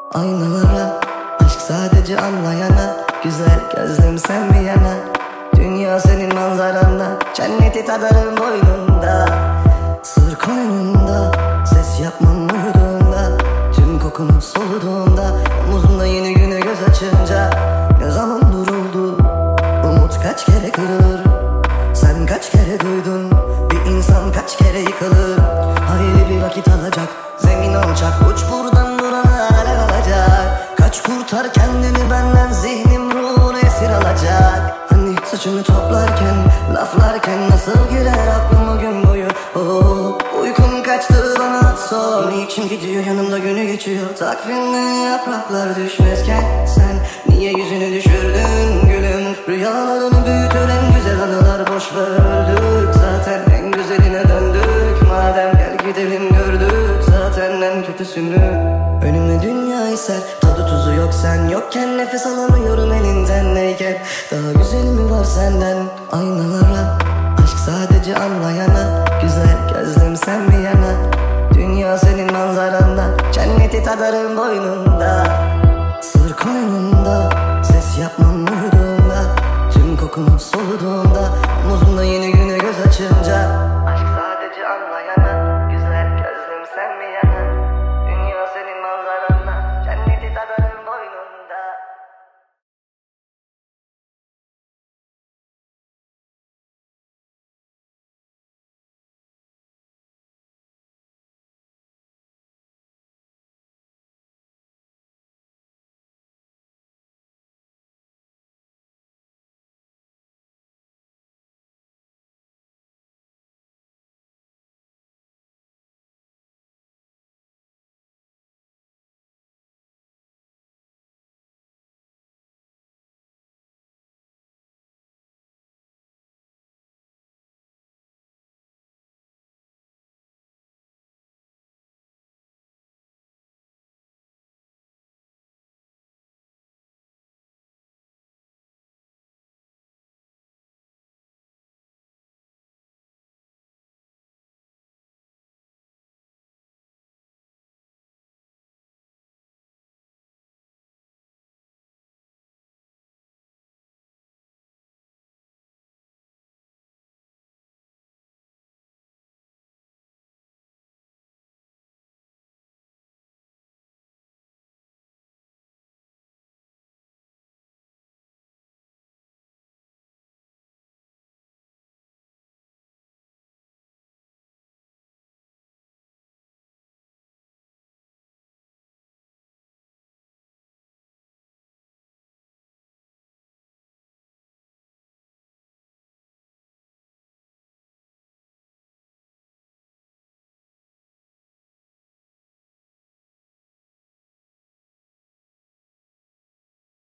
Aynalara, aşk sadece anlayana, güzel gözlüm sen bir yana. Dünya senin manzaranda, cenneti tadarım boynunda. Sır koynunda, ses yapmam uyuduğunda, tüm kokunu soluduğunda, omuzumda yeni güne göz açınca. Ne zaman duruldu, umut kaç kere kırılır, sen kaç kere duydun, bir insan kaç kere yıkılır. Hayli bir vakit alacak, zengin olacak, uç buradan burana alev alacak. Kaç kurtar kendini benden, zihnim ruhunu esir alacak. Hani saçını toplarken, laflarken nasıl girer aklım o gün boyu. Uykum kaçtı bana sor, niçin gidiyor yanımda günü geçiyor. Takvimden yapraklar düşmezken sen niye yüzünü düşürdün gülüm. Rüyalarını büyütür en güzel anılar, boş ver öldük zaten en güzeline döndük. Madem gel gidelim gördük zaten en kötüsünü. Önüme dünya eser, tadı tuzu yok sen yokken, nefes alamıyorum elinden neyken. Daha güzel mi var senden? Aynalara, aşk sadece anlayana, güzel gözlüm sen bir yana. Dünya senin manzaranda, cenneti tadarım boynunda.